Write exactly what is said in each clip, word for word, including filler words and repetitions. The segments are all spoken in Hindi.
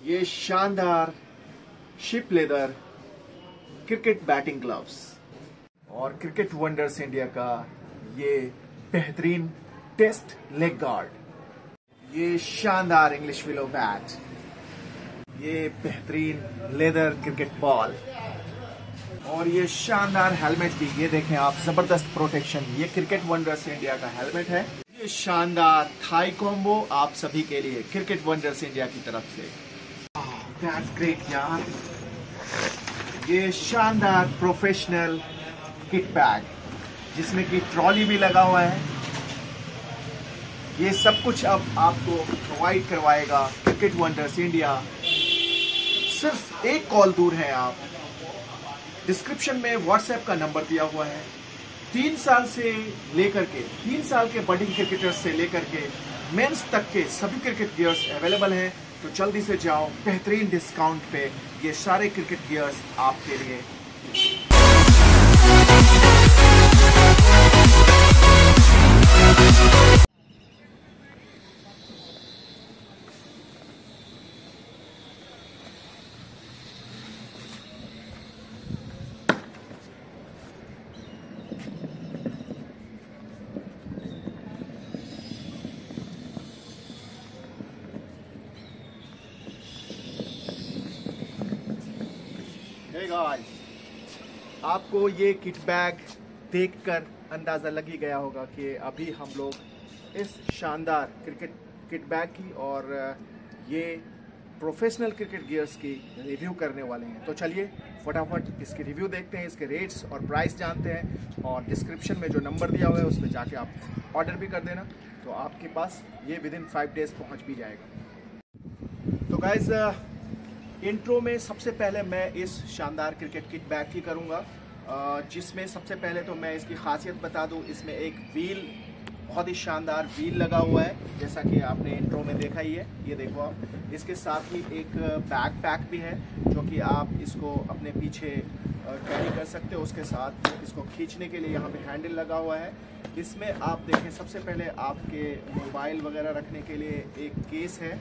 ये शानदार ship leather cricket batting gloves और क्रिकेट वंडर्स इंडिया का ये बेहतरीन टेस्ट लेग गार्ड, ये शानदार इंग्लिश विलो बैट, ये बेहतरीन लेदर क्रिकेट बॉल और ये शानदार हेलमेट भी। ये देखें आप, जबरदस्त प्रोटेक्शन। ये क्रिकेट वंडर्स इंडिया का हेलमेट है। ये शानदार थाई कॉम्बो आप सभी के लिए क्रिकेट वंडर्स इंडिया की तरफ से। दैट्स ग्रेट यार। ये शानदार प्रोफेशनल किट बैग जिसमें कि ट्रॉली भी लगा हुआ है। ये सब कुछ अब आपको प्रोवाइड करवाएगा क्रिकेट वंडर्स इंडिया। सिर्फ एक कॉल दूर है आप। डिस्क्रिप्शन में व्हाट्सएप का नंबर दिया हुआ है। तीन साल से लेकर के तीन साल के बडिंग क्रिकेटर्स से लेकर के मेंस तक के सभी क्रिकेट गियर्स अवेलेबल हैं। तो जल्दी से जाओ, बेहतरीन डिस्काउंट पे ये सारे क्रिकेट गियर्स आपके लिए। Hey guys, आपको ये किट बैग देखकर अंदाज़ा लग ही गया होगा कि अभी हम लोग इस शानदार क्रिकेट किट बैग की और ये प्रोफेशनल क्रिकेट गियर्स की रिव्यू करने वाले हैं। तो चलिए फटाफट इसकी रिव्यू देखते हैं, इसके रेट्स और प्राइस जानते हैं और डिस्क्रिप्शन में जो नंबर दिया हुआ है उस पर जाके आप ऑर्डर भी कर देना, तो आपके पास ये विद इन फाइव डेज पहुँच भी जाएगा। तो गाइज, इंट्रो में सबसे पहले मैं इस शानदार क्रिकेट किट बैग की करूंगा, जिसमें सबसे पहले तो मैं इसकी खासियत बता दूं। इसमें एक व्हील, बहुत ही शानदार व्हील लगा हुआ है, जैसा कि आपने इंट्रो में देखा ही है। ये देखो आप, इसके साथ ही एक बैक पैक भी है जो कि आप इसको अपने पीछे कैरी कर सकते हो। उसके साथ इसको खींचने के लिए यहाँ पे हैंडल लगा हुआ है। इसमें आप देखें, सबसे पहले आपके मोबाइल वगैरह रखने के लिए एक केस है।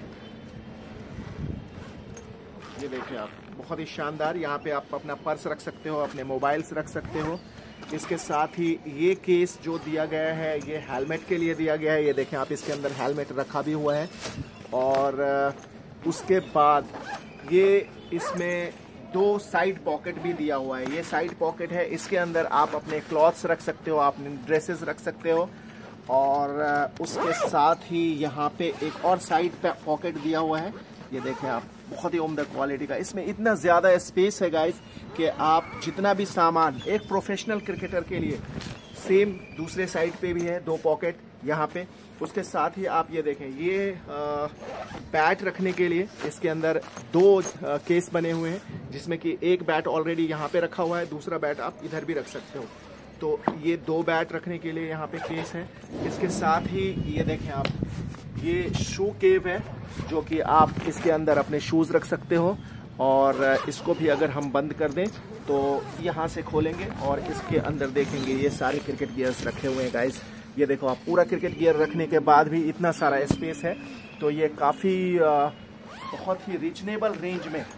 ये देखिए आप, बहुत ही शानदार। यहाँ पे आप अपना पर्स रख सकते हो, अपने मोबाइल्स रख सकते हो। इसके साथ ही ये केस जो दिया गया है ये हेलमेट के लिए दिया गया है। ये देखें आप, इसके अंदर हेलमेट रखा भी हुआ है। और उसके बाद ये इसमें दो साइड पॉकेट भी दिया हुआ है। ये साइड पॉकेट है, इसके अंदर आप अपने क्लॉथ्स रख सकते हो, अपने ड्रेसेस रख सकते हो। और उसके साथ ही यहाँ पे एक और साइड पॉकेट दिया हुआ है। ये देखें आप, बहुत ही उम्दा क्वालिटी का। इसमें इतना ज़्यादा स्पेस है गाइस कि आप जितना भी सामान एक प्रोफेशनल क्रिकेटर के लिए, सेम दूसरे साइड पे भी है दो पॉकेट यहाँ पे। उसके साथ ही आप ये देखें, ये आ, बैट रखने के लिए इसके अंदर दो आ, केस बने हुए हैं, जिसमें कि एक बैट ऑलरेडी यहाँ पे रखा हुआ है, दूसरा बैट आप इधर भी रख सकते हो। तो ये दो बैट रखने के लिए यहाँ पे केस है। इसके साथ ही ये देखें आप, ये शू केव है जो कि आप इसके अंदर अपने शूज़ रख सकते हो। और इसको भी अगर हम बंद कर दें तो यहाँ से खोलेंगे और इसके अंदर देखेंगे ये सारे क्रिकेट गियर्स रखे हुए हैं गाइस। ये देखो आप, पूरा क्रिकेट गियर रखने के बाद भी इतना सारा स्पेस है। तो ये काफ़ी बहुत ही रीजनेबल रेंज में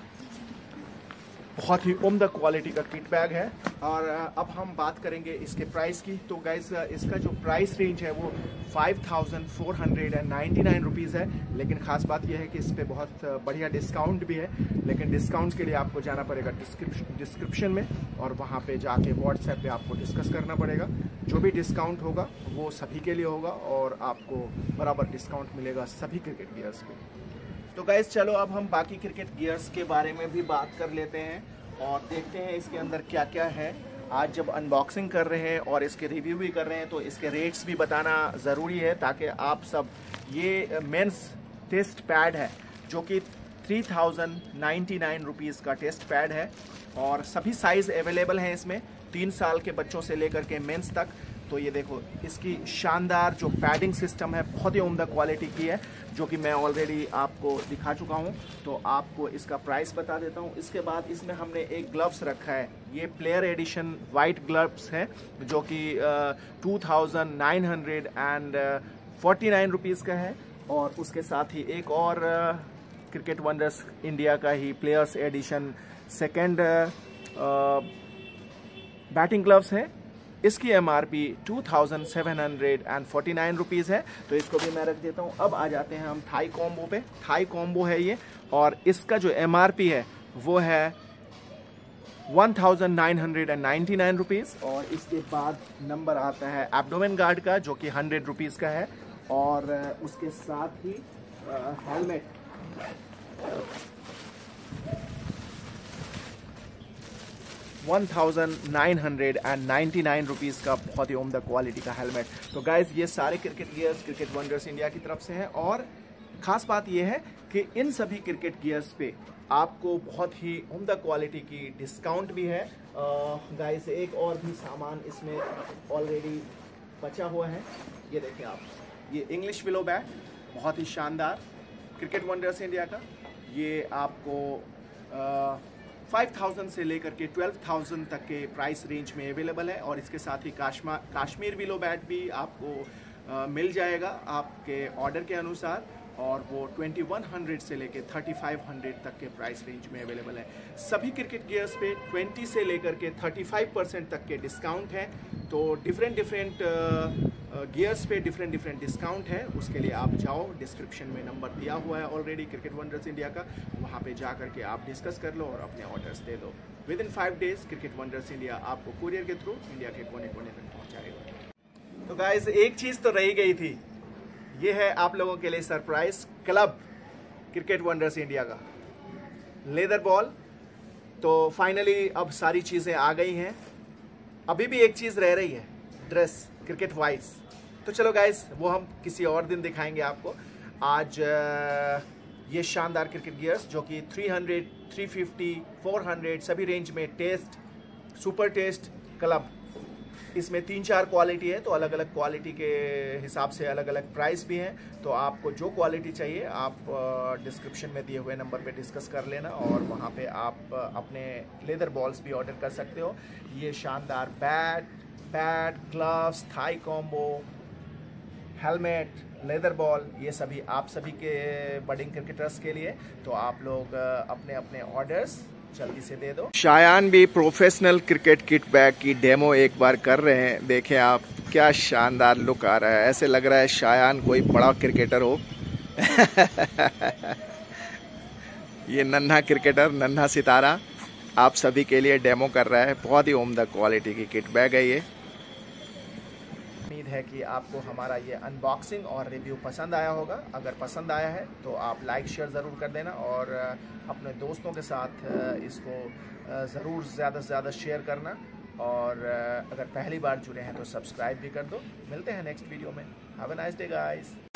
बहुत ही उम्दा क्वालिटी का किट बैग है। और अब हम बात करेंगे इसके प्राइस की। तो गाइस, इसका जो प्राइस रेंज है वो five thousand four hundred and ninety nine rupees है। लेकिन ख़ास बात यह है कि इस पर बहुत बढ़िया डिस्काउंट भी है। लेकिन डिस्काउंट के लिए आपको जाना पड़ेगा डिस्क्रिप्शन डिस्क्रिप्शन में, और वहाँ पे जाके व्हाट्सएप पे आपको डिस्कस करना पड़ेगा। जो भी डिस्काउंट होगा वो सभी के लिए होगा और आपको बराबर डिस्काउंट मिलेगा सभी क्रिकेट गियर्स पे। तो गाइस, चलो अब हम बाकी क्रिकेट गियर्स के बारे में भी बात कर लेते हैं और देखते हैं इसके अंदर क्या क्या है। आज जब अनबॉक्सिंग कर रहे हैं और इसके रिव्यू भी कर रहे हैं तो इसके रेट्स भी बताना ज़रूरी है, ताकि आप सब, ये मेंस टेस्ट पैड है जो कि three thousand ninety nine rupees का टेस्ट पैड है और सभी साइज़ अवेलेबल हैं इसमें, तीन साल के बच्चों से लेकर के मेंस तक। तो ये देखो, इसकी शानदार जो पैडिंग सिस्टम है बहुत ही उम्दा क्वालिटी की है, जो कि मैं ऑलरेडी आपको दिखा चुका हूँ। तो आपको इसका प्राइस बता देता हूँ। इसके बाद इसमें हमने एक ग्लव्स रखा है, ये प्लेयर एडिशन वाइट ग्लव्स है जो कि two thousand nine hundred and forty nine rupees का है। और उसके साथ ही एक और क्रिकेट वंडर्स इंडिया का ही players edition second batting gloves है। इसकी MRP two thousand seven hundred forty nine rupees है, तो इसको भी मैं रख देता हूँ। अब आ जाते हैं हम थाई कॉम्बो पे। थाई कॉम्बो है ये, और इसका जो एमआरपी है वो है one thousand nine hundred ninety nine rupees. और इसके बाद नंबर आता है एब्डोमेन गार्ड का, जो कि हंड्रेड रुपीज़ का है, और उसके साथ ही helmet one thousand nine hundred ninety nine rupees का बहुत ही उम्दा क्वालिटी का हेलमेट। तो गाइज ये सारे cricket gears cricket wonders India की तरफ से हैं, और ख़ास बात ये है कि इन सभी क्रिकेट गियर्स पे आपको बहुत ही उम्दा क्वालिटी की डिस्काउंट भी है। गाइज एक और भी सामान इसमें ऑलरेडी बचा हुआ है, ये देखें आप, ये इंग्लिश विलो बैट बहुत ही शानदार क्रिकेट वंडर्स इंडिया का। ये आपको फाइव थाउजेंड से लेकर के ट्वेल्व थाउजेंड तक के प्राइस रेंज में अवेलेबल है, और इसके साथ ही काश्मा काश्मीर विलो बैट भी आपको आ, मिल जाएगा आपके ऑर्डर के अनुसार, और वो ट्वेंटी वन हंड्रेड से लेकर थर्टी फाइव हंड्रेड तक के प्राइस रेंज में अवेलेबल है। सभी क्रिकेट गियर्स पे ट्वेंटी से लेकर के थर्टी फाइव परसेंट तक के डिस्काउंट है। तो डिफरेंट डिफरेंट गियर्स पे डिफरेंट डिफरेंट डिस्काउंट है, उसके लिए आप जाओ, डिस्क्रिप्शन में नंबर दिया हुआ है ऑलरेडी क्रिकेट वंडर्स इंडिया का, वहाँ पे जा करके आप डिस्कस कर लो और अपने ऑर्डर्स दे दो। Within five days cricket wonders India आपको कुरियर के थ्रू इंडिया के कोने कोने तक पहुँचाएगा। तो गाइज एक चीज़ तो रही गई थी, ये है आप लोगों के लिए surprise club cricket wonders India का लेदर बॉल। तो फाइनली अब सारी चीज़ें आ गई हैं, अभी भी एक चीज़ रह रही है, ड्रेस क्रिकेट वाइड्स। तो चलो गाइस वो हम किसी और दिन दिखाएंगे आपको। आज ये शानदार क्रिकेट गियर्स जो कि three hundred, three fifty, four hundred सभी रेंज में, टेस्ट, सुपर टेस्ट, क्लब, इसमें तीन चार क्वालिटी है, तो अलग अलग क्वालिटी के हिसाब से अलग अलग प्राइस भी हैं। तो आपको जो क्वालिटी चाहिए आप डिस्क्रिप्शन में दिए हुए नंबर पे डिस्कस कर लेना, और वहाँ पे आप अपने लेदर बॉल्स भी ऑर्डर कर सकते हो। ये शानदार bat, pad, gloves, thigh combo, helmet, leather ball, ये सभी आप सभी के बडिंग क्रिकेटर्स के लिए। तो आप लोग अपने अपने ऑर्डर्स जल्दी से दे दो। शायान भी प्रोफेशनल क्रिकेट किट बैग की डेमो एक बार कर रहे हैं, देखें आप क्या शानदार लुक आ रहा है, ऐसे लग रहा है शायान कोई बड़ा क्रिकेटर हो। ये नन्हा क्रिकेटर, नन्हा सितारा आप सभी के लिए डेमो कर रहा है। बहुत ही उम्दा क्वालिटी की किट बैग है ये। उम्मीद है कि आपको हमारा ये अनबॉक्सिंग और रिव्यू पसंद आया होगा। अगर पसंद आया है तो आप लाइक शेयर ज़रूर कर देना, और अपने दोस्तों के साथ इसको ज़रूर ज़्यादा से ज़्यादा शेयर करना, और अगर पहली बार जुड़े हैं तो सब्सक्राइब भी कर दो। मिलते हैं नेक्स्ट वीडियो में। Have a nice day guys.